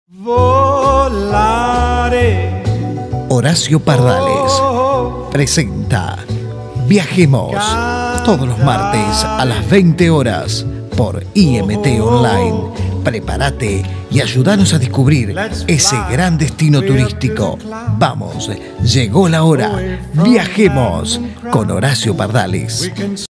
Volaré. Horacio Pardales presenta Viajemos todos los martes a las 20 horas por IMT Online. Prepárate y ayúdanos a descubrir ese gran destino turístico. Vamos, llegó la hora. Viajemos con Horacio Pardales.